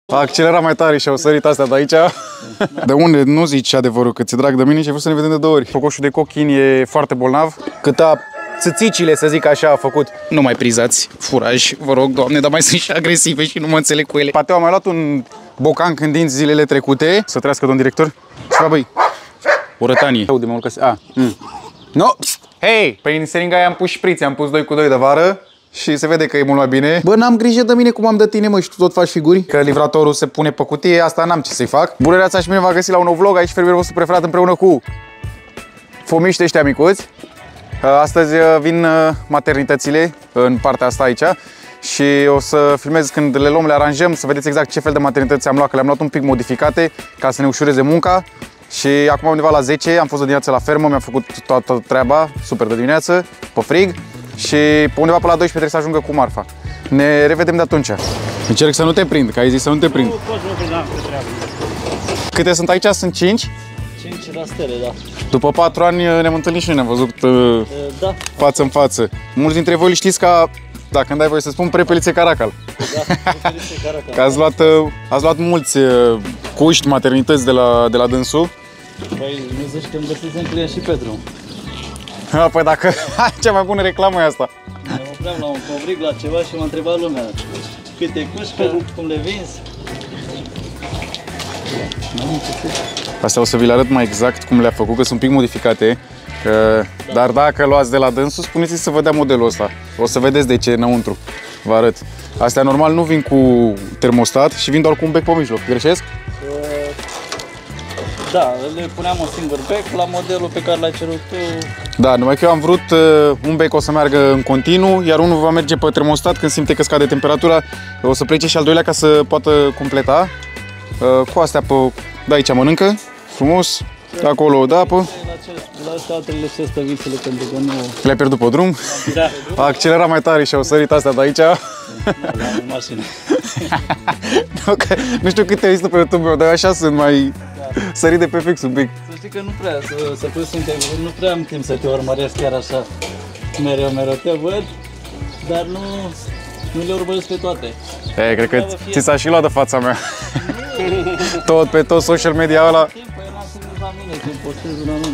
A accelerat mai tare și au sărit astea de aici. De unde nu zici adevărul că ți-e drag de mine și ai vrut să ne vedem de 2 ori. Cocoșul de cochin e foarte bolnav. Câta țâțicile, să zic așa, a făcut. Nu mai prizați furaj, vă rog, Doamne, dar mai sunt și agresive și nu mă înțeleg cu ele. Pateu a mai luat un bocan când dinți zilele trecute. Să trăiască, domn director. Ceva, băi. O rătanie. De mult că No! Hei! Păi în seringa aia am pus șprițe, am pus 2 cu 2 de vară. Și se vede că e mult mai bine. Bă, n-am grijă de mine cum am de tine, mă, și tu tot faci figuri. Că livratorul se pune pe cutie, asta n-am ce să-i fac. Bună dimineața și mine v-a găsit la un nou vlog, aici fermierul vostru preferat împreună cu fomiște ăștia micuți. Astăzi vin maternitățile în partea asta aici. Și o să filmez când le luăm, le aranjăm, să vedeți exact ce fel de maternități am luat, că le-am luat un pic modificate ca să ne ușureze munca. Și acum undeva la 10, am fost de dimineață la fermă, mi-am făcut toată treaba, super de dimineață, pe frig. Și pe undeva pe la 12 trebuie să ajungă cu marfa. Ne revedem de atunci. Încerc să nu te prind, că ai zis să nu te prind. Câte sunt aici? Sunt 5? 5 rastele, da. După 4 ani ne-am întâlnit și noi, ne-am văzut da. Față în față. Mulți dintre voi știți ca, dacă îmi dai voie să spun, Prepelițe Caracal. Da, Prepelițe Caracal. Că ați luat mulți cuști, maternități de la dânsul. Păi, nu zici că îmi găsisem client și pe drum. Păi dacă cea mai bună reclamă e asta. Mă opream la un covrig, la ceva și m-a întrebat lumea câte cușcă, cum le vinzi. Astea o să vi le arăt mai exact cum le-a făcut, că sunt un pic modificate. Dar dacă luați de la dânsul, spuneți-i să vă dea modelul ăsta. O să vedeți de ce înăuntru. Vă arăt. Astea normal nu vin cu termostat și vin doar cu un bec pe mijloc. Greșesc? Da, le puneam un singur bec la modelul pe care l-ai cerut tu. Da, numai că eu am vrut un bec o să meargă în continuu, iar unul va merge pe termostat când simte că scade temperatura. O să plece și al doilea ca să poată completa. Cu astea de aici mănâncă, frumos, de acolo o dă apă. La astea altele se stă vițele pentru că nu... Le-ai pierdut pe drum? Da. A accelerat mai tare și au sărit astea de aici. Da, în mașină. Nu știu câte ai văzut pe YouTube, dar așa sunt mai sărit de pe fix un pic. Să știi că nu prea, să fiu sincer, nu prea am timp să te urmăresc chiar așa mereu te văd, dar nu le urmăresc pe toate. Cred că ți s-a și luat de fața mea. Pe tot social media ăla. Păi n-am timp la mine, când postez un anunț.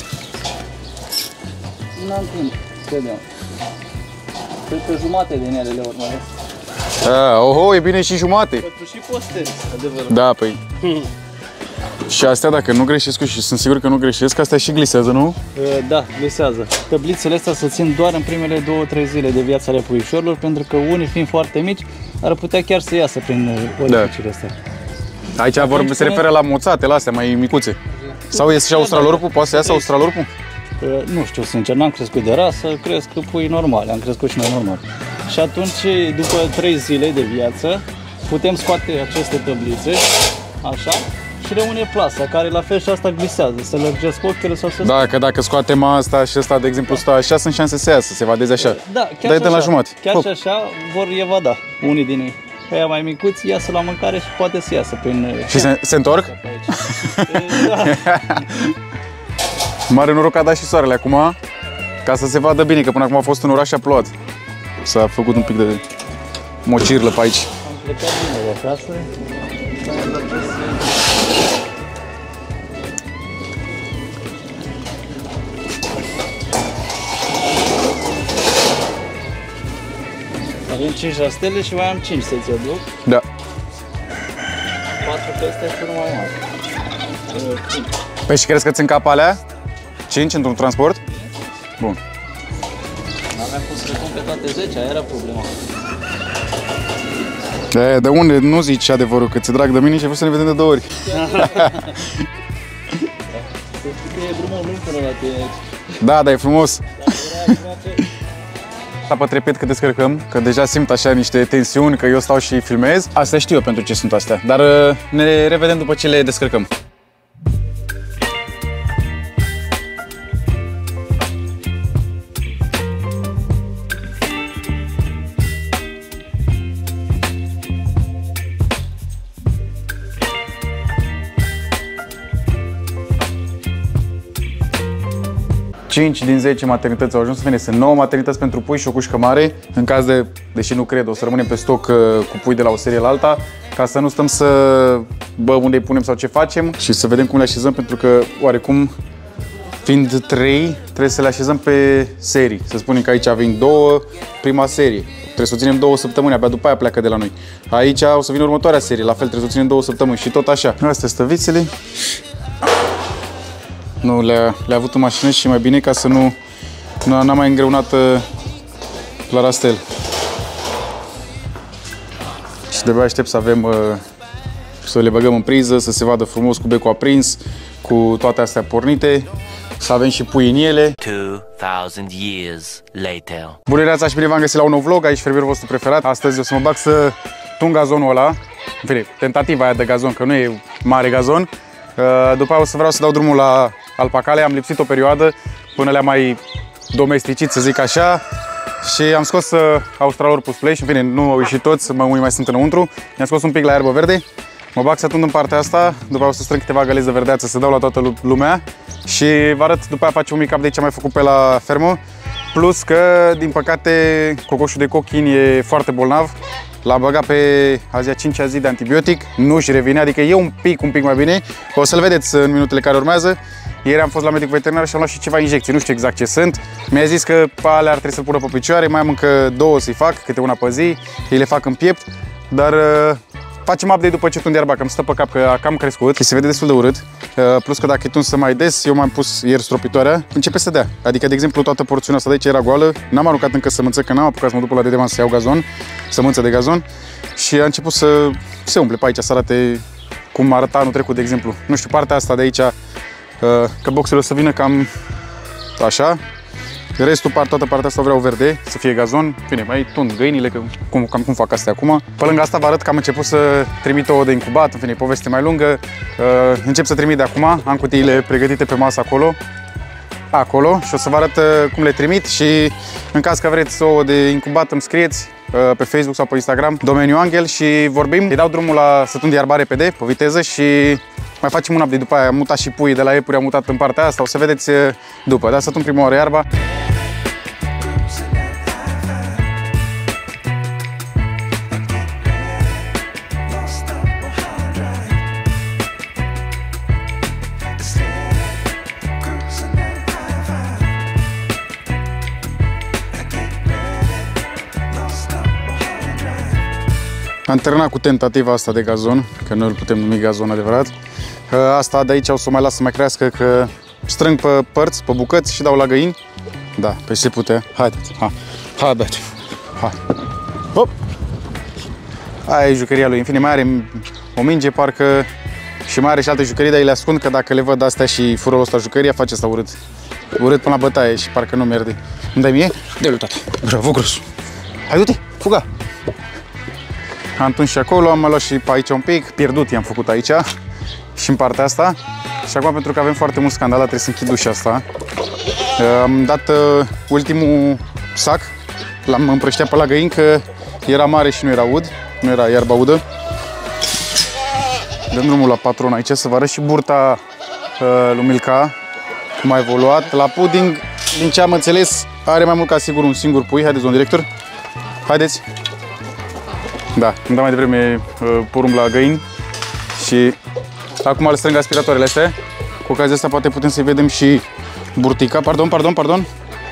N-am timp, credeam. Cred că jumate din ele le urmăresc. Oho, e bine și jumate. Că tu și postezi, adevărat. Da, păi. Și astea, dacă nu greșesc și sunt sigur că nu greșesc, astea și glisează, nu? Da, glisează. Tăblițele astea se țin doar în primele 2-3 zile de viața ale puișorilor, pentru că unii fiind foarte mici, ar putea chiar să iasă prin orificile astea. Aici se referă la moțate, la astea mai micuțe. Sau iese și australorpul? Poate să iasă australorpul? Nu știu, sincer, n-am crescut de rasă, cresc pui normale, am crescut și noi normal. Și atunci, după 3 zile de viață, putem scoate aceste tăblițe, așa, și rămâne plasa, care la fel și asta glisează, să lărgesc ochiile sau să... Da, că dacă scoatem asta și ăsta, de exemplu, stă așa, sunt șanse să iasă, se vadeze așa. Da, chiar și așa. La jumătate. Chiar și așa vor evada unii din ei. Aia mai micuți iasă la mâncare și poate să iasă prin... Și se întorc? Da. Mare noroc a dat și soarele acum, ca să se vadă bine, că până acum a fost un oraș și a plouat. S-a făcut un pic de mocirlă pe aici. Am plecat bine de acasă. Avem 5 rastele și mai am 5 să-ți aduc. Da. 4 pe astea și unul mai mare. 5. Păi și crezi că țin cap alea? 5 într-un transport? Bun. N-aveam cum să le pun pe toate 10, aia era problema. De unde nu zici adevărul că ți-e drag de mine și ai vrut să ne vedem de 2 ori? Să știi că e drumul lung până la tine. Da, dar e frumos. Pe trepet că descărcăm, că deja simt așa niște tensiuni, că eu stau și filmez. Astea știu eu pentru ce sunt astea, dar ne revedem după ce le descărcăm. 5 din 10 maternități au ajuns, bine, sunt 9 maternități pentru pui și o cușcă mare. În caz de, deși nu cred, o să rămânem pe stoc cu pui de la o serie la alta, ca să nu stăm să unde îi punem sau ce facem și să vedem cum le așezăm, pentru că oarecum fiind 3, trebuie să le așezăm pe serii. Să spunem că aici avem 2, prima serie. Trebuie să o ținem 2 săptămâni, abia după aia pleacă de la noi. Aici o să vină următoarea serie, la fel trebuie să o ținem 2 săptămâni și tot așa. Astea stăvițele. Nu le-a avut în mașină și mai bine ca să n-am mai îngreunat la rastel. Și de-abia aștept să avem, să le băgăm în priză, să se vadă frumos cu becul aprins, cu toate astea pornite, să avem și pui în ele. 2000 years later. Bună dimineața și bine v-am găsit la un nou vlog, aici fermierul vostru preferat. Astăzi o să mă bag să tund gazonul ăla, în fine, tentativa aia de gazon, că nu e mare gazon. După aia o să vreau să dau drumul la alpacale, am lipsit o perioadă până le-am mai domesticit, să zic așa. Și am scos Australorpus Play și, în fine, nu au ieșit toți, unii mai sunt înăuntru. I-am scos un pic la iarbă verde. Mă bag să tund în partea asta, după aia o să strâng câteva găleți de verdeață să dau la toată lumea. Și vă arăt, după aia facem un mic update ce am mai făcut pe la fermă. Plus că, din păcate, cocoșul de cochin e foarte bolnav. L-am băgat pe azi a 5-a zi de antibiotic, nu-și revine, adică e un pic mai bine. O să-l vedeți în minutele care urmează. Ieri am fost la medic veterinar și am luat și ceva injecții, nu știu exact ce sunt. Mi-a zis că pe alea ar trebui să-l pună pe picioare, mai am încă 2 să-i fac, câte una pe zi, îi le fac în piept, dar facem update după ce tund iarba, că îmi stă pe cap că a cam crescut și se vede destul de urât. Plus că dacă e tuns mai des, eu m-am pus ieri stropitoarea, începe să dea. Adică, de exemplu, toată porțiunea asta de aici era goală, n-am aruncat încă sămânță, că n-am apucat să mă duc la Dedeman să iau gazon, sămânță de gazon și a început să se umple pe aici, să arate cum arăta anul trecut, de exemplu. Nu știu, partea asta de aici, că boxele o să vină cam așa. Restul, toată partea asta vreau verde, să fie gazon. Bine, mai tund găinile, că cam cum fac astea acum. Pe lângă asta vă arăt că am început să trimit ouă de incubat, în fine, poveste mai lungă. Încep să trimit de acum, am cutiile pregătite pe masă acolo și o să vă arăt cum le trimit și în caz că vreți ouă de incubat îmi scrieți pe Facebook sau pe Instagram, domeniul Angel, și vorbim. Îi dau drumul la să tund iarba repede, pe viteză, și mai facem un update după aia. Am mutat și puii de la iepuri, am mutat în partea asta, o să vedeți după. Dar să tund prima oară iarba. Am terminat cu tentativa asta de gazon, că noi îl putem numi gazon adevărat. Asta de aici o să o mai las să mai crească, că strâng pe părți, pe bucăți și dau la găini. Da, pe se putea. Haideți, haideți, hai. Hop! Aia e jucăria lui. În fine, mai are o minge, parcă, și mai are și alte jucării, dar îi le ascund, că dacă le văd astea și furul ăsta jucăria, face asta urât. Urât până la bătaie și parcă nu merge. Îmi dai mie? Dă-l, tata. Bravo, gros. Hai, du-te, fuga! Am tuns și acolo, am mai luat și pe aici un pic, pierdut i-am făcut aici și în partea asta. Și acum, pentru că avem foarte mult scandalat, trebuie să închid ușa asta. Am dat ultimul sac, l-am împrășteat pe la găini, că era mare și nu era ud, nu era iarba udă. Dăm drumul la patron aici să vă arăt și burta lui Milka, cum a evoluat. La pudding, din ce am înțeles, are mai mult ca sigur un singur pui. Haideți, domn director, haideți. Da, îmi dau mai devreme porumb la găini și acum le strâng aspiratoarele astea. Cu ocazia asta poate putem să-i vedem și burtica. Pardon.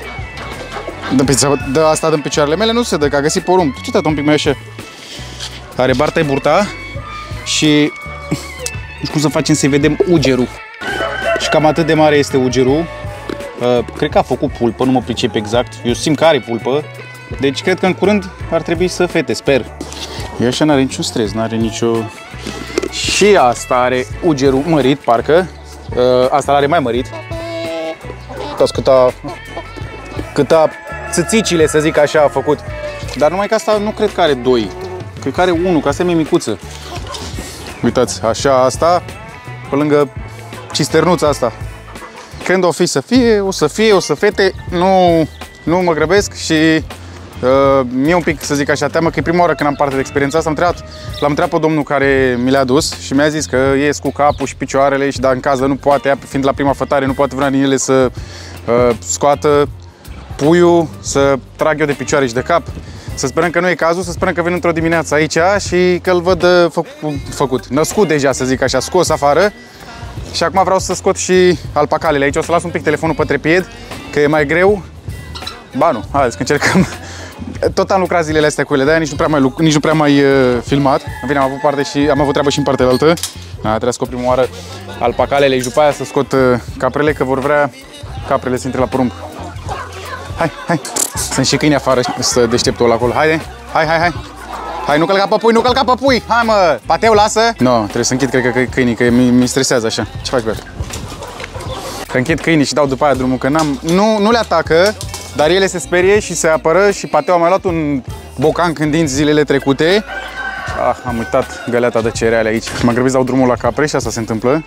Dă asta în picioarele mele, nu se dă, că a găsit porumb. Ce tată un pic mai așa. Are barta-i burta și nu știu cum să facem să-i vedem ugerul. Și cam atât de mare este ugerul. Cred că a făcut pulpă, nu mă pricep exact. Eu simt că are pulpă. Deci cred că în curând ar trebui să fete, sper. E așa, n-are niciun stres, n-are nicio... Și asta are ugerul mărit, parcă. Asta l-are mai mărit. Uitați câta țâțicile, să zic așa, a făcut. Dar numai că asta nu cred că are 2. Cred că are 1, că asta e mai micuță. Uitați, așa, asta, pe lângă cisternuța asta. Când o fi să fie, o să fete, nu mă grăbesc și... mie un pic, să zic așa, teamă că e prima oară când am parte de experiența asta. L-am întrebat pe domnul care mi le-a dus și mi-a zis că ies cu capul și picioarele și, dar în caz de nu poate, fiind la prima fătare, nu poate vrea din ele să scoată puiul, să trag eu de picioare și de cap. Să sperăm că nu e cazul, să sperăm că vin într-o dimineață aici și că îl văd făcut. Născut deja, să zic așa, scos afară. Și acum vreau să scot și alpacalele aici. O să las un pic telefonul pe trepied, că e mai greu. Ba nu, haideți că încercăm. Tot am lucrat zilele astea cu ele, de-aia nici nu prea mai filmat. În fine, am avut parte și am avut treabă și în partea altă. Trebuie să scot prima oară alpacalele și după aia să scot caprele, că vor vrea caprele să intre la porumb. Hai. Sunt și câini afară, să deșteptul ăla acolo. Haide, hai. Hai, nu călca pe pui, Hai, mă, Pateu, lasă. No, trebuie să închid, cred că câinii, că mi stresează așa. Ce faci, Beat? Că închid câinii și dau după aia drumul, că nu le atacă, dar ele se sperie și se apără și Pateu a mai luat un bocanc în dinți zilele trecute. Am uitat găleata de cereale aici. M-am grăbit să dau drumul la capre și asta se întâmplă.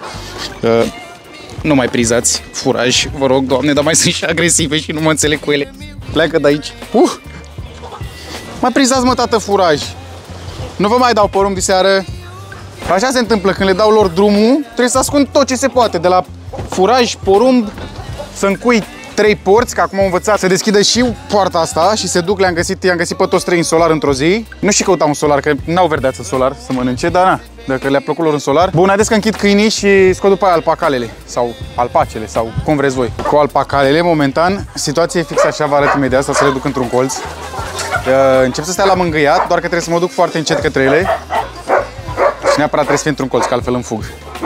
Nu mai prizați furaj, vă rog, Doamne, dar mai sunt și agresive și nu mă înțeleg cu ele. Pleacă de aici. Mai prizați, mă, tată, furaj. Nu vă mai dau porumb de seară. Așa se întâmplă, când le dau lor drumul, trebuie să ascund tot ce se poate, de la furaj, porumb, să încui 3 porți, că acum am învățat să deschidă și poarta asta și se duc, i-am găsit pe toți 3 în solar într-o zi. Nu și căutam un solar, că n-au verdeață solar să mănânce, dar na, dacă le-a plăcut lor în solar. Bun, haideți că închid câinii și scot după aia alpacalele, sau alpacele, sau cum vreți voi. Cu alpacalele, momentan, situația e fix așa, vă arăt imediat, să le duc într-un colț. Încep să stea la mângâiat, doar că trebuie să mă duc foarte încet către ele. Și neapărat trebuie să fie într-un colț, că altfel îmi fug.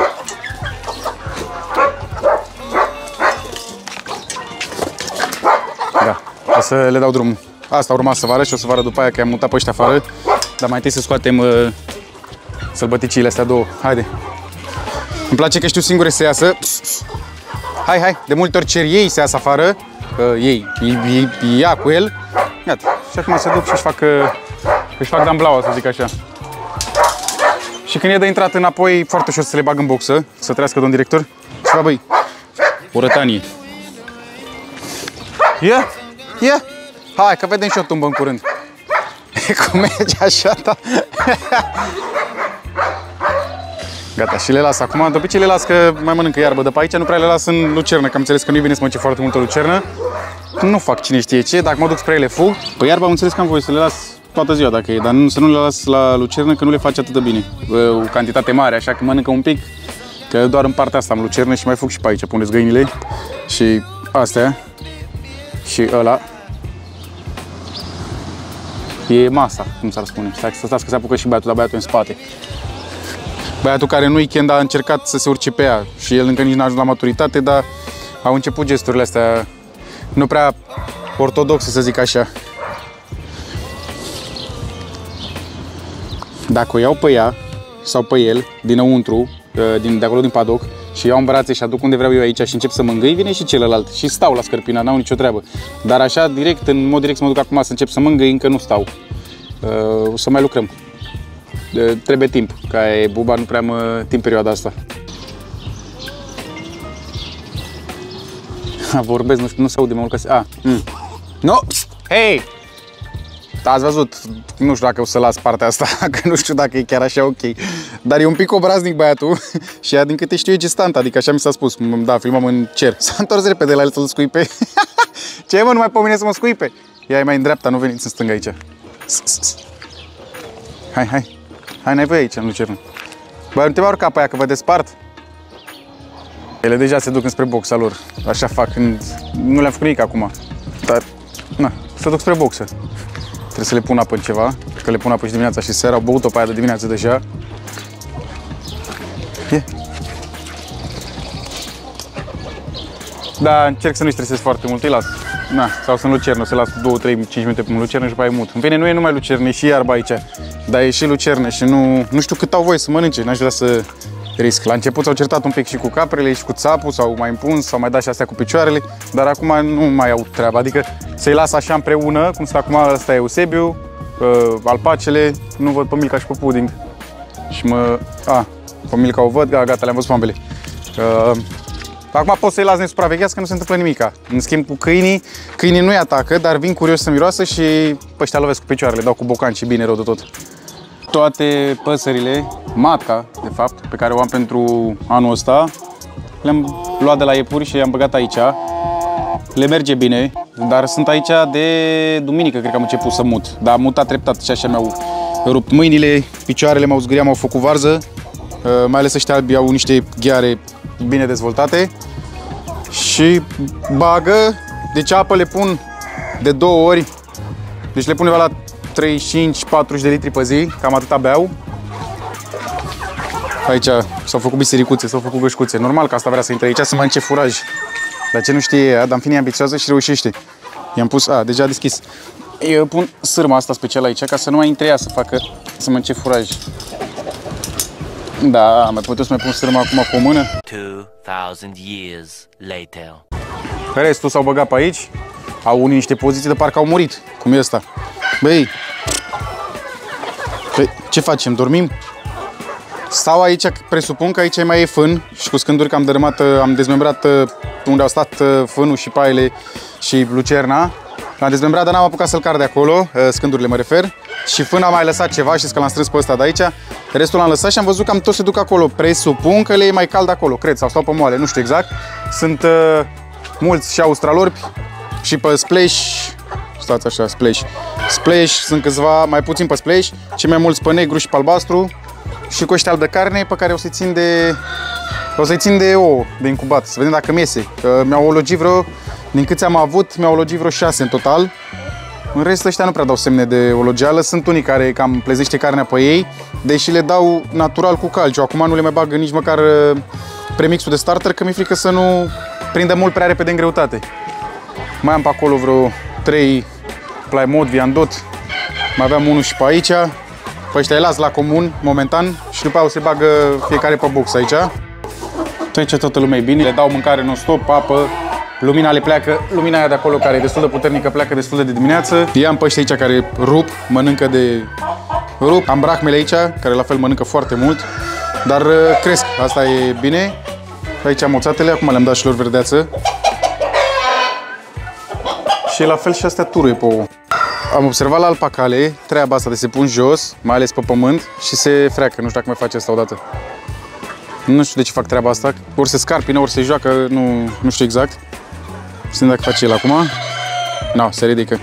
Da, o să le dau drumul. Asta urma să vară și o să vară după aia, că am mutat pe ăștia afară. Dar mai întâi să scoatem sălbăticile astea două. Haide. Îmi place că știu singure să iasă. Hai. De multe ori cer ei să iasă afară. Ia cu el. Iată. Și acum se duc și își fac damblaua, să zic așa. Și când e de intrat înapoi, foarte ușor să le bag în boxă. Să trăiască, domn director. Ceva, băi. O rătanie. Ia! Hai, că vedem și o tumbă în curând. Cum merge așa, da? Gata, și le las acum. De obicei le las că mai mănâncă iarbă de pe aici. Nu prea le las în lucernă, că am înțeles că nu-i bine să mănânce foarte multă lucernă. Nu fac cine știe ce, dacă mă duc spre ele fug. Pe iarbă am înțeles că am voie să le las toată ziua dacă e, dar să nu le las la lucernă, că nu le face atât de bine. O cantitate mare, așa că mănâncă un pic. Că doar în partea asta am lucernă și mai fug și pe aici. Puneți găinile și astea. Și ăla e masa, cum s-ar spune. Stați că se apucă și băiatul, dar băiatul în spate. Băiatul care în weekend a încercat să se urce pe ea și el încă nici n-a ajuns la maturitate, dar au început gesturile astea nu prea ortodoxe, să zic așa. Dacă o iau pe ea sau pe el, dinăuntru, de acolo din padoc, și iau în brațe și aduc unde vreau eu aici și încep să mângâi, vine și celălalt și stau la scărpina, n-au nicio treabă. Dar așa, direct, în mod direct să mă duc acum să încep să mângâi, încă nu stau. O să mai lucrăm. Trebuie timp, ca e buba, nu prea mă timp perioada asta. Vorbesc, nu se aude mai mult ca No! Hei! Ați văzut, nu știu dacă o să las partea asta, că nu știu dacă e chiar așa ok. Dar e un pic obraznic băiatul și ea, din câte știu, e gestant, adică așa mi s-a spus. Da, filmam în cer. S-a întors repede la el să-l scuipe. Ce, mă, nu mai pomine să mă scuipe? Ea e mai în dreapta, nu veniți în stânga aici. Hai, n-ai voie aici, în lucernă. Băi, nu te mai urca pe aia, că vă despart. Ele deja se duc înspre boxa lor. Așa fac când nu le-am făcut nimic acum. Dar, na, se duc spre boxă. Trebuie să le pun apă în ceva, că le pun apă și dimineața și seara. Au băut-o pe aia de dimineață deja. Da, încerc să nu-i stresez foarte mult, îi las. Na, sau să în lucernă, să las 2, 3, 5 minute pe lucernă și după aia mut. În fine, nu e numai lucernă, e și iarbă aici. Dar e și lucernă și nu știu cât au voie să mănânce, n-aș vrea să risc. La început s-au certat un pic și cu caprele și cu țapul, sau mai împuns, sau mai dat și astea cu picioarele, dar acum nu mai au treaba, adică să-i las așa împreună, cum stă acum, ăsta e Eusebiu, alpacele, nu văd pe Milka și pe Pudding. Și pe Milka o văd, gata, le-am văzut pe ambele. Acum pot să-i las nesupravegheați, că nu se întâmplă nimica. În schimb cu câinii nu-i atacă, dar vin curios să miroasă și pe ăștia lovesc cu picioarele, dau cu bocanci și bine rău de tot. Toate păsările, matca, de fapt, pe care o am pentru anul ăsta, le-am luat de la iepuri și le-am băgat aici. le merge bine, dar sunt aici de duminică, cred că am început să mut. Dar am mutat treptat și așa mi-au rupt mâinile, picioarele m-au zgâriat, m-au făcut varză. Mai ales ăștia albi au niște gheare bine dezvoltate. Și bagă, deci apă le pun de 2 ori, deci le pun undeva la 35-40 de litri pe zi, cam atâta beau. Aici s-au făcut bisericuțe, s-au făcut gășcuțe. Normal că asta vrea să intre aici să mănânce furaj. Dar ce nu știe ea, dar în fine e ambițioasă și reușește. I-am pus, deja a deschis. Eu pun sârma asta special aici ca să nu mai intre ea să mănânce furaj. Da, mai puteți să mai pun sârma acum cu o mână. 2000 years later. Restul s-au băgat pe aici. Au unii niște poziții de parcă au murit. Cum e ăsta? Băi, ce facem? Dormim? Stau aici, presupun că aici mai e fân și cu scânduri că am dărâmat, am dezmembrat unde au stat fânul și paiele și lucerna. L-am dezmembrat, dar n-am apucat să-l car de acolo, scândurile mă refer. Și fân am mai lăsat ceva, știți că l-am strâns pe ăsta de aici. Restul l-am lăsat și am văzut că tot se duc acolo. Presupun că le e mai cald acolo, cred, sau stau pe moale, nu știu exact. Sunt mulți și australorpi și pe Splash. Stați așa, Splash. Splash, sunt câțiva, mai puțin pe Splash, cei mai mulți pe negru și pe albastru. Și cu ăștia de carne pe care o să-i țin de ouă, de incubat, să vedem dacă miese. Mi-au ologit vreo, din câți am avut, mi-au ologit vreo 6 în total. În rest ăștia nu prea dau semne de ologeală, sunt unii care cam plezește carnea pe ei, deși le dau natural cu calciu. Acum nu le mai bag nici măcar premixul de starter, că mi-e frică să nu prindă mult prea repede în greutate. Mai am pe acolo vreo 3 Plymouth, Viandot, mai aveam unul și pe aici. Pe ăștia îi las la comun, momentan, și după aia o să bagă fiecare pe box aici. Aici toată lumea e bine, le dau mâncare non-stop, apă, lumina le pleacă, lumina aia de acolo care e destul de puternică pleacă destul de dimineață. I-am pe ăștia aici care rup, mănâncă de rup. Am brahmele aici, care la fel mănâncă foarte mult, dar cresc, asta e bine. Aici am oțatele, acum le-am dat și lor verdeață. Și la fel și astea turuie pe ouă. Am observat la alpacale treaba asta de se pun jos, mai ales pe pământ, și se freacă. Nu știu dacă mai face asta odată. Nu știu de ce fac treaba asta. Ori se scarpină, ori se joacă, nu știu exact. Știm dacă face el acum. Nu, se ridică.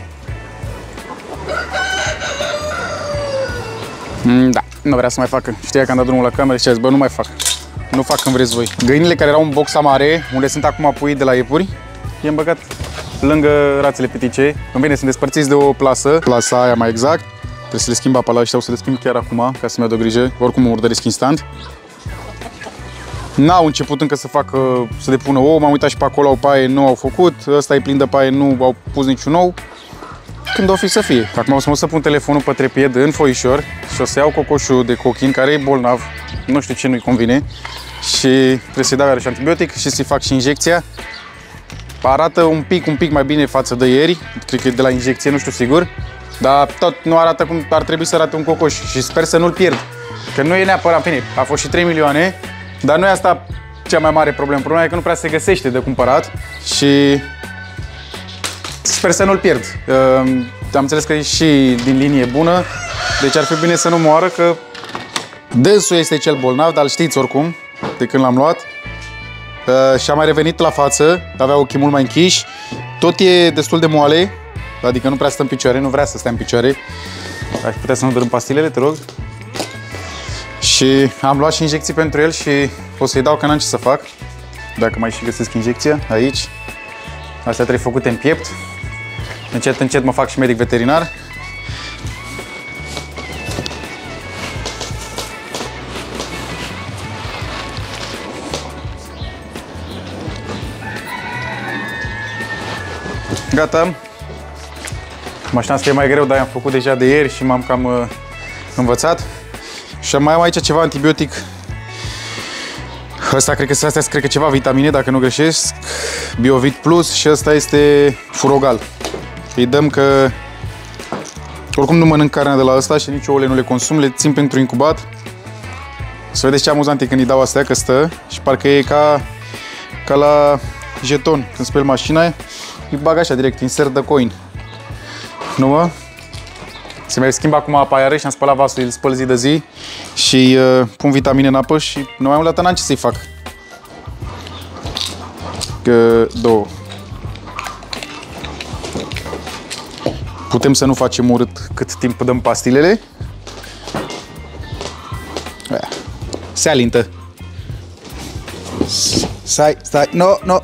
Da, nu vrea să mai facă. Știa că am dat drumul la cameră și ziceați, bă, nu mai fac. Nu fac când vreți voi. Găinile care erau în boxa mare, unde sunt acum pui de la iepuri, i-am băgat lângă rațele pitice. În bine, sunt despărțiți de o plasă, plasa aia mai exact. Trebuie să le schimb apa la ăștia, o să le schimb chiar acum, ca să-mi iau de grijă. Oricum mă urdăresc instant. N-au început încă să depună ouă, m-am uitat și pe acolo, au paie, nu au făcut. Ăsta e plin de paie, nu au pus niciun ou. Când o fi să fie. Acum o să mă să pun telefonul pe trepied în foișor și o să iau cocoșul de cochin, care e bolnav, nu știu ce nu-i convine. Și trebuie să-i dau iarăși antibiotic și să-i fac și injecția. Arată un pic mai bine față de ieri, cred că e de la injecție, nu știu sigur, dar tot nu arată cum ar trebui să arate un cocoș și sper să nu-l pierd, că nu e neapărat, în fine, a fost și 3 milioane, dar nu e asta cea mai mare problemă. Problema e că nu prea se găsește de cumpărat și sper să nu-l pierd. Am înțeles că e și din linie bună, deci ar fi bine să nu moară, că dânsul este cel bolnav, dar îl știți oricum, de când l-am luat. Și a mai revenit la față, avea ochii mult mai închiși, tot e destul de moale, adică nu prea stă în picioare, nu vrea să stea în picioare. Aș putea să nu dărâm pastilele, te rog. Și am luat și injecții pentru el și o să-i dau, că n-am ce să fac. Dacă mai și găsesc injecția, aici. Astea trebuie făcute în piept. Încet, încet mă fac și medic veterinar. Gata. Mașina asta e mai greu, dar am făcut deja de ieri și m-am cam învățat. Și mai am aici ceva antibiotic. Astea cred că ceva vitamine, dacă nu greșesc. Biovit Plus și ăsta este Furogal. Îi dăm că oricum nu mănânc carnea de la ăsta și nici ouăle nu le consum, le țin pentru incubat. Să vedeți ce amuzant e când îi dau astea, că stă și parcă e ca la jeton. Când speli mașina, îi bag așa direct, insert de coin. Nu mă? Se mai schimbă acum apa iarăși, am spălat vasul, îl spăl zi de zi și pun vitamine în apă și nu mai mult n-am ce să-i fac. Că două. Putem să nu facem urât cât timp dăm pastilele. Se alintă. Stai, no.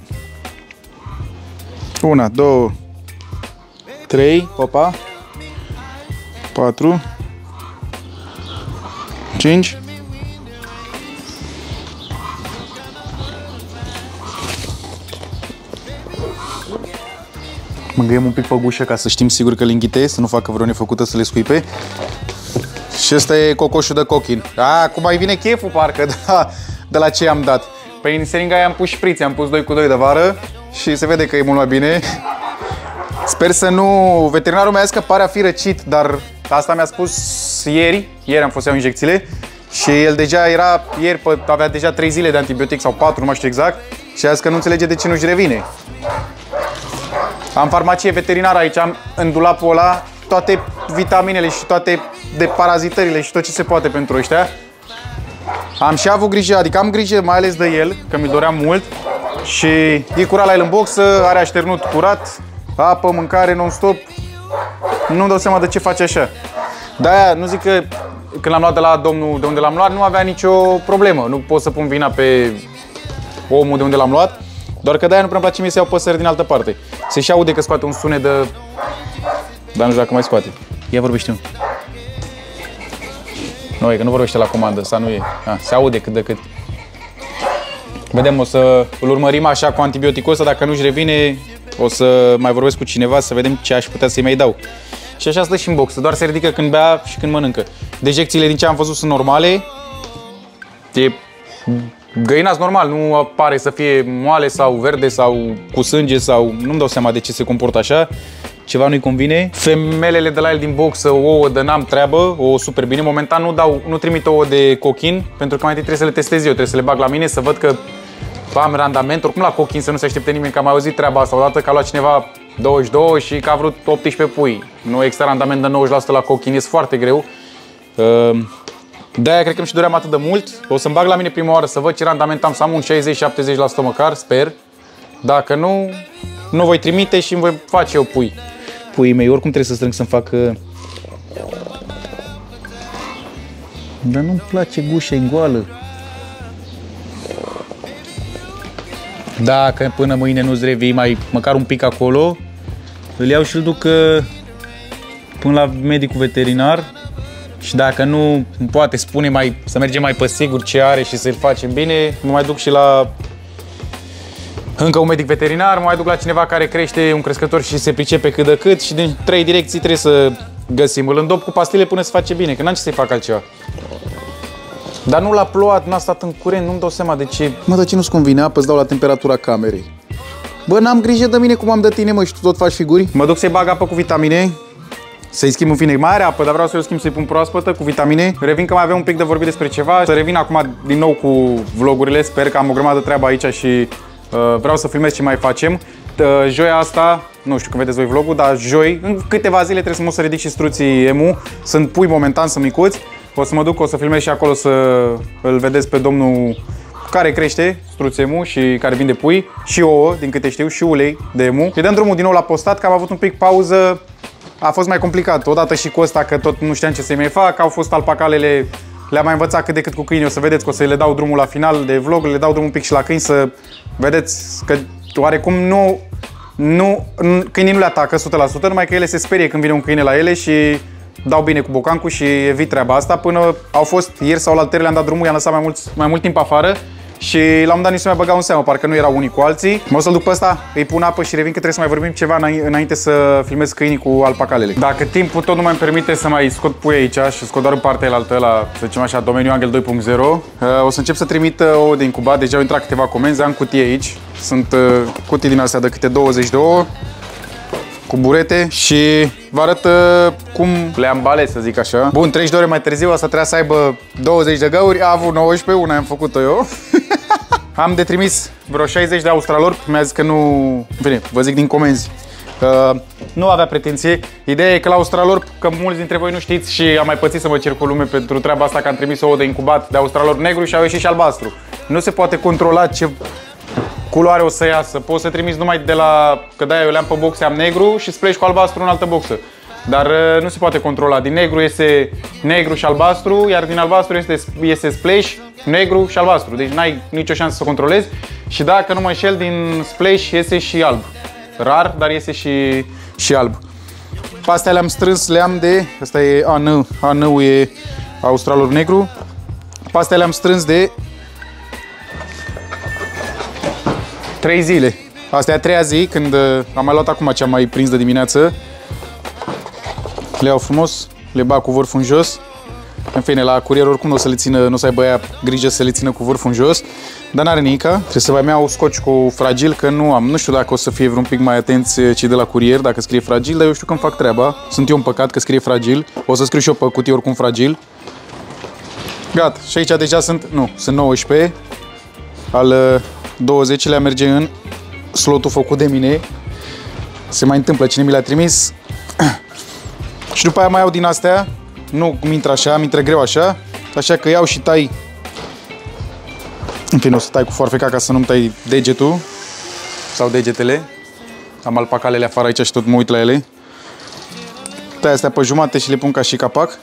1, 2, 3, opa. 4, 5. Mângâiem un pic pe gușă ca să știm sigur că le înghite, să nu facă vreo nefăcută să le scuipe. Și ăsta e cocoșul de cochin. Acum mai vine cheful parcă de la ce am dat. Păi în seringa aia am pus șprițe, am pus 2 cu 2 de vară și se vede că e mult mai bine. Sper să nu... Veterinarul mi-a zis că pare a fi răcit, dar asta mi-a spus ieri. Ieri am fost să iau injecțiile și el deja era, ieri avea deja 3 zile de antibiotic sau 4, nu mai știu exact. Și a zis că nu înțelege de ce nu-și revine. Am farmacie veterinară aici, am în dulapul ăla toate vitaminele și toate deparazitările și tot ce se poate pentru ăștia. Am și avut grijă, adică am grijă mai ales de el, că mi-l doream mult. Și e curat la el în boxă, are așternut curat, apă, mâncare non-stop. Nu-mi dau seama de ce face așa. De-aia nu zic că când l-am luat de la domnul de unde l-am luat nu avea nicio problemă. Nu pot să pun vina pe omul de unde l-am luat. Doar că de-aia nu prea îmi place mie să iau păsări din altă parte. Se și aude că scoate un sunet de... Dar nu știu dacă mai scoate. Ia vorbește tu. Nu, e că nu vorbește la comandă, asta nu e. Se aude cât de cât. Vedem, o să îl urmărim așa cu antibioticul ăsta, dacă nu-și revine, o să mai vorbesc cu cineva să vedem ce aș putea să-i mai dau. Și așa stă și în box, doar se ridică când bea și când mănâncă. Dejecțiile din ce am văzut sunt normale. E găinați normal, nu pare să fie moale sau verde sau cu sânge sau... Nu-mi dau seama de ce se comportă așa. Ceva nu-i convine. Femelele de la el din box, ouă de n-am treabă, ouă super bine. Momentan nu trimit ouă de cochin, pentru că mai întâi trebuie să le testez eu, trebuie să le bag la mine, să văd că am randament. Oricum la cochin să nu se aștepte nimeni, că am mai auzit treaba asta odată, că a luat cineva 22 și că a vrut 18 pui. Nu există randament de 90% la cochin, e foarte greu. De-aia cred că îmi și doream atât de mult. O să-mi bag la mine prima oară să văd ce randament am, să am un 60-70% măcar, sper. Dacă nu, nu voi trimite și îmi voi face eu pui. Puii mei, oricum trebuie să strâng să-mi facă... Dar nu-mi place gușa, e goală. Dacă până mâine nu-ți revii mai măcar un pic acolo, îl iau și îl duc până la medicul veterinar. Și dacă nu poate spune să mergem mai pe sigur ce are și să-l facem bine, mă mai duc și la încă un medic veterinar, mă mai duc la cineva care crește, un crescător și se pricepe cât de cât și din 3 direcții trebuie să găsim. Îl îndop cu pastile până se face bine, că n-am ce să-i fac altceva. Dar nu l-a plouat, n-a stat în curent, nu-mi dau seama de ce. Mă, de ce nu-ți convine apă, îți dau la temperatura camerei. Bă, n-am grijă de mine cum am de tine, mă, și tu tot faci figuri? Mă duc să-i bag apă cu vitamine, să-i schimb în fine, mai are apă, dar vreau să-i schimb, să-i pun proaspătă cu vitamine. Revin că mai avem un pic de vorbit despre ceva. Să revin acum din nou cu vlogurile, sper că am o grămadă de treabă aici și vreau să filmez ce mai facem. Joia asta, nu știu când vedeți voi vlogul, dar joi, în câteva zile trebuie să mă să ridic și struții emu. Sunt pui momentan, sunt micuți. O să mă duc, o să filmez și acolo să îl vedeți pe domnul care crește struți emu și care vinde pui și ouă, din câte știu, și ulei de emu. Îi dăm drumul din nou la postat, că am avut un pic pauză. A fost mai complicat, odată și cu ăsta, că tot nu știam ce să-i mai fac. Au fost alpacalele, le-am mai învățat cât de cât cu câini. O să vedeți că o să le dau drumul la final de vlog, le dau drumul un pic și la câini, să vedeți că oarecum câinii nu le atacă 100%, numai că ele se sperie când vine un câine la ele și dau bine cu bocancul și evit treaba asta. Până au fost ieri sau la altere, le-am dat drumul, i-am lăsat mai mult timp afară și la un moment dat nici nu mai băgau în seamă, parcă nu erau unii cu alții. Mă o să-l duc pe ăsta, îi pun apă și revin că trebuie să mai vorbim ceva înainte să filmez câinii cu alpacalele. Dacă timpul tot nu mai permite să mai scot pui aici și scot doar în partea elaltă, la, să zicem așa, domeniul Angel 2.0, o să încep să trimit ouă de incubat. Deja au intrat câteva comenzi, am cutii aici. Sunt cutii din astea de câte 20 de ouă, cu burete, și vă arăt cum le ambalez, să zic așa. Bun, 30 de ore mai târziu, asta trebuia să aibă 20 de găuri, a avut 19, una am făcut-o eu. Am de trimis vreo 60 de australorpi, mi-a zis că nu... Bine, vă zic din comenzi, nu avea pretenție. Ideea e că la australorp, că mulți dintre voi nu știți și am mai pățit să mă cer cu lume pentru treaba asta, că am trimis ouă de incubat de australorp negru și au ieșit și albastru. Nu se poate controla culoare o să iasă. Poți să trimiți numai de la, că de-aia eu le-am pe boxe, am negru și splash cu albastru în altă boxă. Dar nu se poate controla. Din negru iese negru și albastru, iar din albastru iese splash, negru și albastru. Deci n-ai nicio șansă să controlezi. Și dacă nu mă înșel, din splash iese și alb. Rar, dar iese și alb. Pe astea le-am strâns, le-am de... Asta e AN-ul e australor negru. Pe astea le-am strâns de 3 zile. Asta e a treia zi, când am mai luat acum ce am mai prins de dimineață. Le iau frumos, le bag cu vârful în jos. În fine, la curier oricum nu o să le țină, nu o să aibă aia grijă să le țină cu vârful în jos. Dar n-are nimica. Trebuie să mai iau scoci cu fragil, că nu am. Nu știu dacă o să fie vreun pic mai atenți cei de la curier, dacă scrie fragil, dar eu știu că îmi fac treaba. Sunt eu în păcat că scrie fragil. O să scriu și eu pe cutie oricum fragil. Gata. Și aici deja sunt 19. Al 20-lea merge în slotul făcut de mine. Se mai întâmplă, cine mi l-a trimis. Și după aia mai iau din astea. Nu mi intră așa, mi intră greu așa. Așa că iau și tai. În fine, o să tai cu foarfeca ca să nu-mi tai degetul. Sau degetele. Am alpacalele afară aici și tot mă uit la ele. Tai astea pe jumate și le pun ca și capac.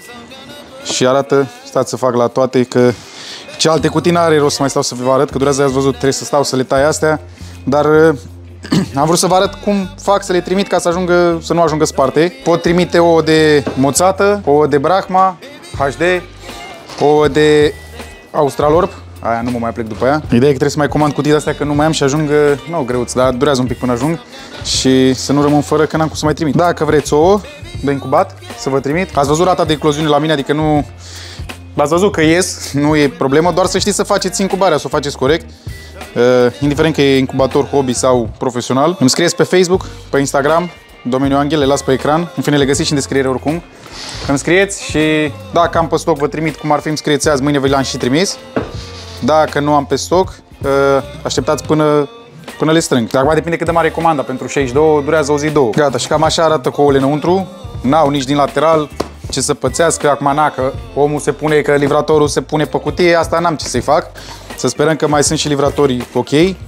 Și arată, stați să fac la toate, că celelalte cutii n-are rost să mai stau să vă arăt, că durează, ați văzut, trebuie să stau să le tai astea. Dar am vrut să vă arăt cum fac să le trimit ca să nu ajungă sparte. Pot trimite ouă de moțată, ouă de Brahma, HD, ouă de Australorp. Aia nu mă mai plec după aia. Ideea e că trebuie să mai comand cutii de-astea, că nu mai am și ajung, nu greuț, dar durează un pic până ajung. Și să nu rămân fără, că n-am cum să mai trimit. Dacă vreți ouă de incubat, să vă trimit. Ați văzut rata de ecloziune la mine, adică nu... Ați văzut că ies, nu e problemă, doar să știți să faceți incubarea, să o faceți corect. Indiferent că e incubator hobby sau profesional. Îmi scrieți pe Facebook, pe Instagram, domeniul Anghel, le las pe ecran. În fine, le găsiți și în descriere oricum. Îmi scrieți și dacă am pe stoc, vă trimit cum ar fi, îmi scrieți azi, mâine vă le-am și trimis. Dacă nu am pe stoc, așteptați până le strâng. Dar acum depinde cât de mare e comanda. Pentru 62 durează o zi, două. Gata, și cam așa arată cu ouăle înăuntru. N-au nici din lateral ce să pățească. Acum că omul se pune, că livratorul se pune pe cutie, asta n-am ce să-i fac. Să sperăm că mai sunt și livratorii ok.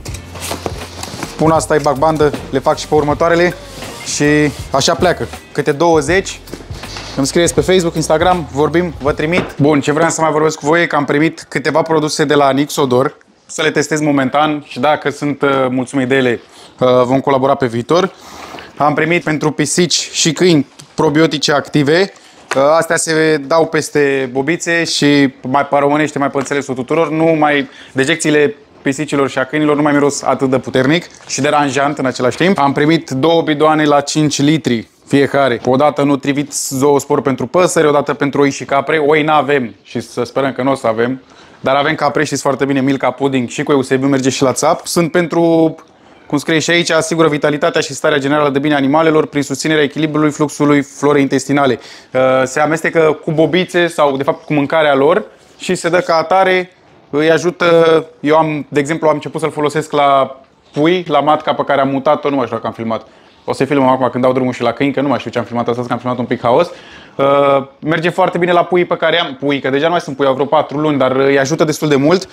Pun asta, îi bag bandă, le fac și pe următoarele și așa pleacă. Câte 20, îmi scrieți pe Facebook, Instagram, vorbim, vă trimit. Bun, ce vreau să mai vorbesc cu voi e că am primit câteva produse de la Nixodor, să le testez momentan și dacă sunt mulțumit de ele, vom colabora pe viitor. Am primit pentru pisici și câini probiotice active. Astea se dau peste bobițe și mai pe românește, mai pe înțelesul tuturor, dejecțiile pisicilor și a câinilor nu mai miros atât de puternic și deranjant în același timp. Am primit 2 bidoane la 5 litri fiecare. Odată nutrivit zoospor pentru păsări, odată pentru oi și capre. Oi n-avem și să sperăm că nu o să avem, dar avem capre, știți foarte bine, Milka Pudding și cu Eusebiu merge și la țap. Sunt pentru, cum scrie și aici, asigură vitalitatea și starea generală de bine animalelor prin susținerea echilibrului fluxului florei intestinale. Se amestecă cu bobițe sau, de fapt, cu mâncarea lor și se dă ca atare, îi ajută. Eu de exemplu, am început să-l folosesc la pui, la matca pe care am mutat-o, nu mai știu dacă am filmat. O să filmăm acum când dau drumul și la câini, că nu mai știu ce am filmat astăzi, că am filmat un pic haos. Merge foarte bine la puii pe care am, că deja nu mai sunt pui, au vreo 4 luni, dar îi ajută destul de mult.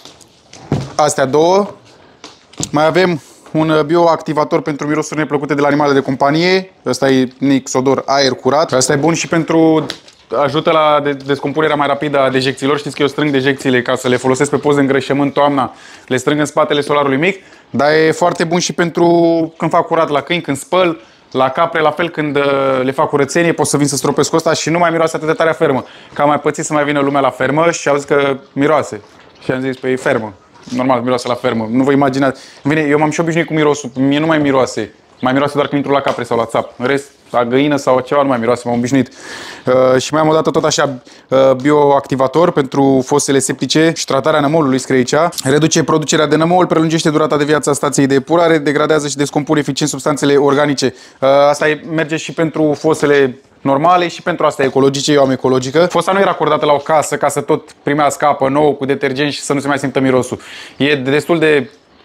Astea două. Mai avem un bioactivator pentru mirosuri neplăcute de la animale de companie. Ăsta e Nixodor aer curat. Asta e bun și pentru, ajută la descompunerea mai rapidă a dejecțiilor. Știți că eu strâng dejecțiile ca să le folosesc pe post de îngrășământ toamna. Le strâng în spatele solarului mic. Dar e foarte bun și pentru când fac curat la câini, când spăl, la capre, la fel când le fac curățenie, pot să vin să stropesc ăsta și nu mai miroase atât de tare a fermă. Că am mai pățit să mai vină lumea la fermă și au zis că miroase. Și am zis, păi e fermă. Normal, miroase la fermă. Nu vă imaginați. Bine, eu m-am și obișnuit cu mirosul. Mie nu mai miroase. Mai miroase doar când intru la capre sau la țap. În rest, la găină sau ceva nu mai miroase, m-am obișnuit. Și mai am o dată tot așa bioactivator pentru fosele septice și tratarea nămolului, scrie aici. Reduce producerea de nămol, prelungește durata de viață a stației de epurare, degradează și descompune eficient substanțele organice. Asta merge și pentru fosele normale și pentru asta ecologice, eu am ecologică. Fosa nu era acordată la o casă ca să tot primească apă nouă cu detergent și să nu se mai simtă mirosul. E destul de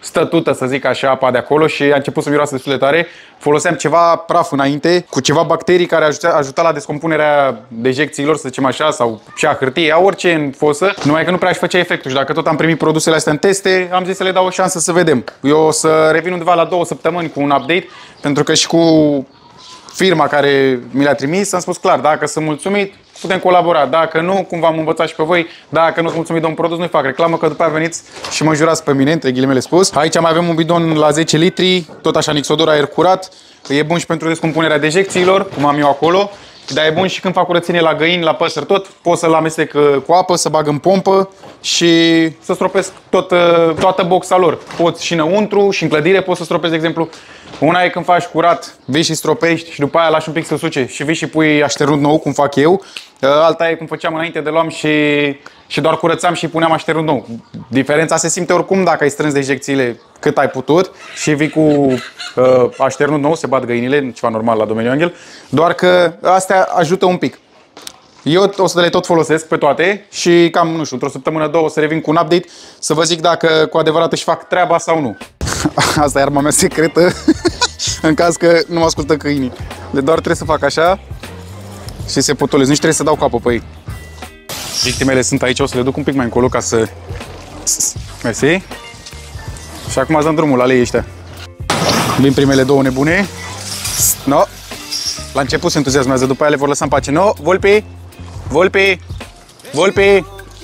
stătută, să zic așa, apa de acolo și a început să miroasă destul de tare. Foloseam ceva praf înainte, cu ceva bacterii care ajuta la descompunerea dejecțiilor, să zicem așa, sau și a hârtiei, a orice în fosă, numai că nu prea își făcea efectul și dacă tot am primit produsele astea în teste, am zis să le dau o șansă să vedem. Eu o să revin undeva la 2 săptămâni cu un update, pentru că și cu firma care mi le-a trimis, am spus clar, dacă sunt mulțumit, putem colabora. Dacă nu, cum v-am învățat și pe voi, dacă nu sunt mulțumit de un produs, nu-i fac reclamă, că după aia veniți și mă jurați pe mine, între ghilimele spus. Aici mai avem un bidon la 10 litri, tot așa Nixodor aer curat. E bun și pentru descompunerea dejecțiilor, cum am eu acolo. Dar e bun și când fac curățenie la găini, la păsări, tot pot să-l amestec cu apă, să bag în pompă și să stropesc toată boxa lor. Poți și înăuntru și în clădire poți să stropezi, de exemplu. Una e când faci curat, vii și stropești și după aia lași un pic să suce și vii și pui așternut nou, cum fac eu. Alta e cum făceam înainte de luam și doar curățam și puneam așternut nou. Diferența se simte oricum dacă ai strâns dejecțiile cât ai putut și vii cu așternut nou, se bat găinile, ceva normal la domeniul Anghel, doar că astea ajută un pic. Eu o să le tot folosesc pe toate și cam, nu știu, într-o săptămână, 2 o să revin cu un update să vă zic dacă cu adevărat își fac treaba sau nu. Asta e arma mea secretă în caz că nu mă ascultă câinii. De doar trebuie să fac așa și se potolesc, nici trebuie să dau capul pe ei. Victimele sunt aici, o să le duc un pic mai încolo ca să... Mersi. Și acum dăm drumul la lei ăștia. Vin primele 2 nebune. No. La început se entuziasmează, după aia le vor lăsa în pace. No, Volpi! Volpi! Volpi!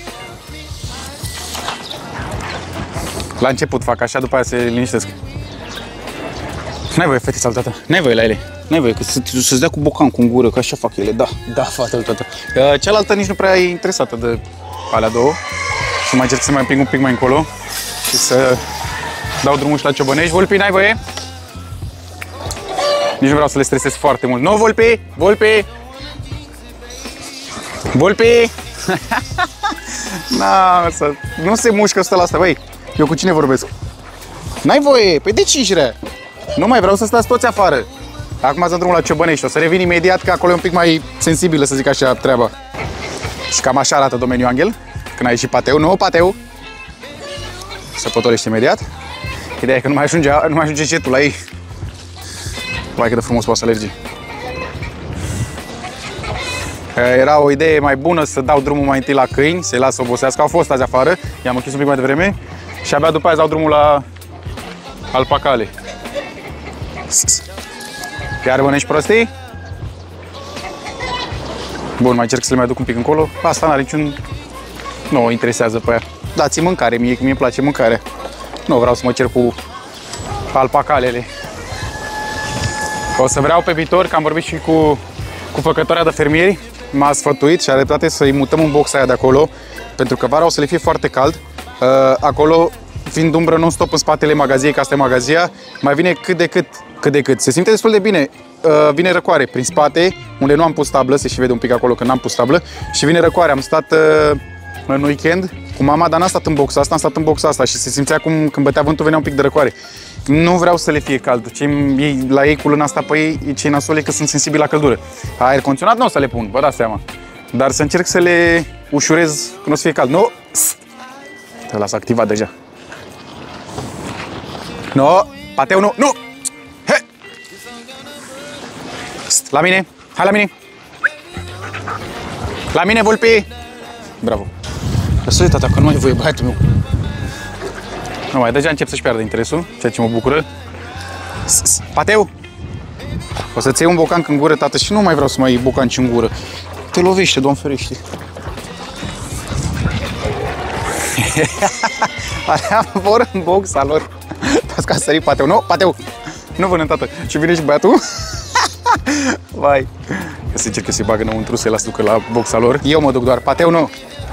La început fac așa, după aia se liniștesc. N-ai voie, fetița al tata. N-ai voie la ele. N-ai voie, că să-ți dea cu bocan, cu gură, că așa fac ele. Da, da, fata tata. Cealaltă nici nu prea e interesată de alea 2. Să mai încerc să mai împing un pic mai încolo și să dau drumul și la ciobănești. Volpi, n-ai voie? Nici nu vreau să le stresez foarte mult. No, Volpi! Volpi! Volpi! Nu se mușcă ăsta la asta, băi. Eu cu cine vorbesc? N-ai voie! Păi de ce ești rea? Nu mai vreau să stați toți afară. Acum dăm drumul la ciobănești. O să revin imediat, că acolo e un pic mai sensibilă, să zic așa, treaba. Și cam așa arată domeniul Anghel. Când ai ieșit pateu. Nu, pateu! Se potolește imediat. Ideea e că nu mai ajunge cetul la ei. Vai, cât de frumos poate să alergi. Era o idee mai bună să dau drumul mai întâi la câini, să-i las să obosească. Au fost azi afară, i-am închis un pic mai devreme și abia după aia dau drumul la alpacale. Chiar mănânci prostii? Bun, mai încerc să le mai duc un pic încolo. Asta n-are niciun... Nu o interesează pe ea. Dați-mi mâncare, mie îmi place mâncarea. Nu vreau să mă cer cu alpacalele. O să vreau pe viitor, că am vorbit și cu făcătoarea de fermieri, m-a sfătuit și are dreptate să-i mutăm în boxa aia de acolo, pentru că vara o să le fie foarte cald. Acolo, fiind umbră non-stop în spatele magaziei, că asta e magazia, mai vine cât de cât. Se simte destul de bine. Vine răcoare prin spate, unde nu am pus tablă, se și vede un pic acolo că n-am pus tablă, și vine răcoare. Am stat în weekend cu mama, dar n-am stat în boxa asta, am stat în boxa asta și se simțea cum când bătea vântul venea un pic de răcoare. Nu vreau să le fie cald. La ei cu luna asta pe ei, cei nasole că sunt sensibili la căldură. Aer condiționat nu o să le pun, vă dați seama. Dar să încerc să le ușurez când o să fie cald. Nu! Te las activat deja. Nu! Pateu, nu! Nu! He! La mine! Hai la mine! La mine, Volpi! Bravo! Lăsă-i, tata, că nu ai voie, băiatul meu. Nu mai, deja încep să-și piardă interesul, ceea ce mă bucură. Pateu! O să-ți iei un bocanc în gură, tată, și nu mai vreau să mai iei bocanci în gură. Te lovește, Doamne ferește. Alea vor în boxa lor. Dați că a sărit Pateu. Nu, Pateu! Nu vână, tată. Și vine și băiatul. Vai. Că se încercă să-i bagă înăuntru, să-i las ducă la boxa lor. Eu mă duc doar. Pateu, nu!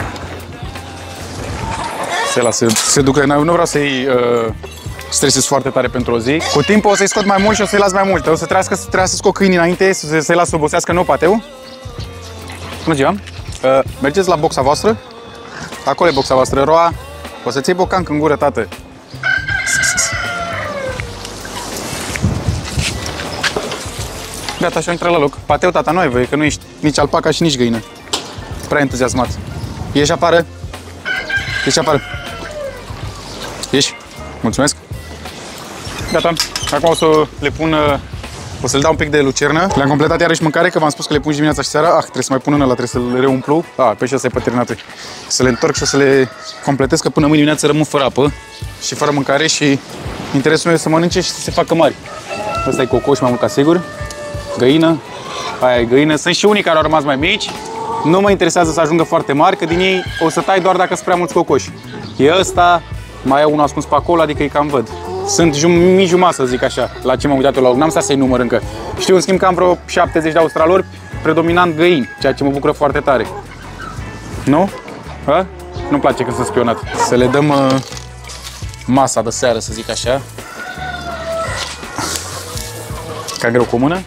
Se ducă, nu vreau să-i stresez foarte tare pentru o zi. Cu timpul o să-i scot mai mult și o să-i las mai mult. O să trebuie să scot câinii înainte, să-i las să obosească, nu, Pateu? Bună ziua! Mergeți la boxa voastră. Acolo e boxa voastră, Roa. O să-ți iei bocanc în gură, tată. Gata, și-a intrat la loc. Pateu, tata, nu ai voie, că nu ești nici alpaca și nici găină. Prea entuziasmat. Ieși afară. Ieși afară. Ieși. Mulțumesc. Gata. Acum o să le pun, o să le dau un pic de lucernă. Le-am completat iarăși mâncare, că v-am spus că le pun și dimineața și seara. Trebuie să mai pun în ăla, trebuie să le reumplu. Pe și asta e pe terminat. Să le întorc și o să le completez, că până mâine dimineață rămân fără apă și fără mâncare și interesul meu e să mănânce și să se facă mari. Asta e cocoș mai mult ca sigur. Găină. Aia e găină. Sunt și unii care au rămas mai mici. Nu mă interesează să ajungă foarte mari, că din ei o să tai doar dacă sunt prea mulți cocoși. E ăsta, mai e unul ascuns pe acolo, adică îi cam văd. Sunt mici jumătate, să zic așa, la ce m-am uitat eu la n-am stat să-i număr încă. Știu, în schimb, că am vreo 70 de australori, predominant găini, ceea ce mă bucură foarte tare. Nu? Nu-mi place când sunt spionat. Să le dăm masa de seară, să zic așa. Ca greu cu mână.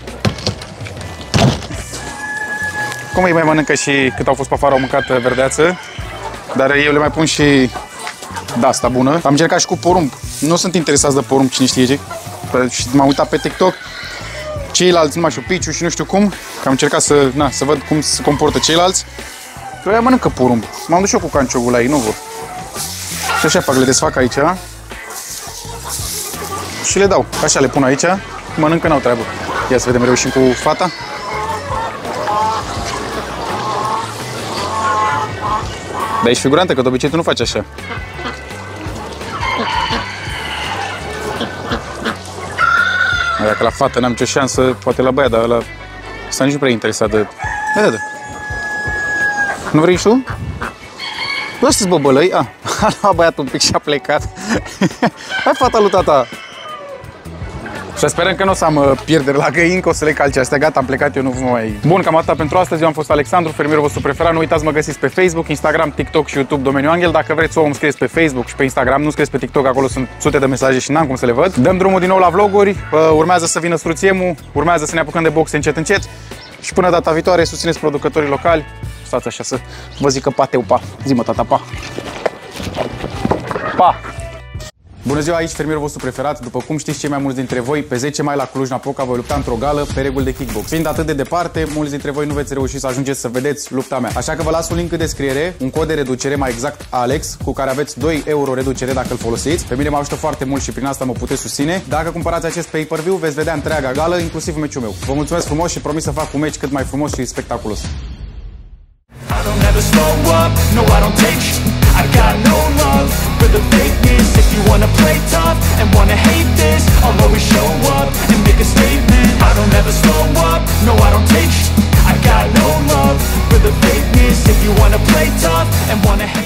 Cum îi mai mănâncă și cât au fost pe afară, au mâncat verdeață. Dar eu le mai pun și de asta bună. Am încercat și cu porumb. Nu sunt interesați de porumb, cine știe ce. M-am uitat pe TikTok. Ceilalți, numai și Piciu și nu știu cum. Că am încercat să văd cum se comportă ceilalți. Ăia mănâncă porumb. M-am dus și eu cu canciogul la ei, nu vor. Și așa fac, le desfac aici. Și le dau. Așa le pun aici. Mănâncă, n-au treabă. Ia să vedem, reușim cu fata. Dar ești figurantă, că de obicei tu nu faci așa. Dacă la fată n-am nicio șansă, poate la băiat, dar ăla ăsta nici nu prea interesat de... Da. Nu vrei și tu? Bă, ăsta-s băbălăi? A luat băiatul un pic și a plecat. Hai, fata lui tata! Și sperăm că nu o să am pierderi la găini, că o să le calce astea. Gata, am plecat, eu nu vă mai... Bun, cam atât pentru astăzi. Eu am fost Alexandru, fermierul vostru preferat. Nu uitați să mă găsiți pe Facebook, Instagram, TikTok și YouTube, domeniul Anghel. Dacă vreți să o scrieți pe Facebook și pe Instagram, nu scrieți pe TikTok, acolo sunt sute de mesaje și n-am cum să le văd. Dăm drumul din nou la vloguri, urmează să vină struțiemul, urmează să ne apucăm de boxe încet. Și până data viitoare, susțineți producătorii locali. Stați așa să vă zic că pateu, pa. Zi-mă, tata, pa. Pa! Bună ziua, aici fermierul vostru preferat. După cum știți cei mai mulți dintre voi, pe 10 mai la Cluj-Napoca voi lupta într-o gală pe reguli de kickbox. Fiind atât de departe, mulți dintre voi nu veți reuși să ajungeți să vedeți lupta mea. Așa că vă las un link în descriere, un cod de reducere, mai exact Alex, cu care aveți 2 euro reducere dacă îl folosiți. Pe mine mă ajută foarte mult și prin asta mă puteți susține. Dacă cumpărați acest pay-per-view, veți vedea întreaga gală, inclusiv meciul meu. Vă mulțumesc frumos și promit să fac un meci cât mai frumos și spectaculos. I got no love for the fakeness. If you wanna play tough and wanna hate this, I'll always show up and make a statement. I don't ever slow up, no I don't take sh**. I got no love for the fakeness. If you wanna play tough and wanna hate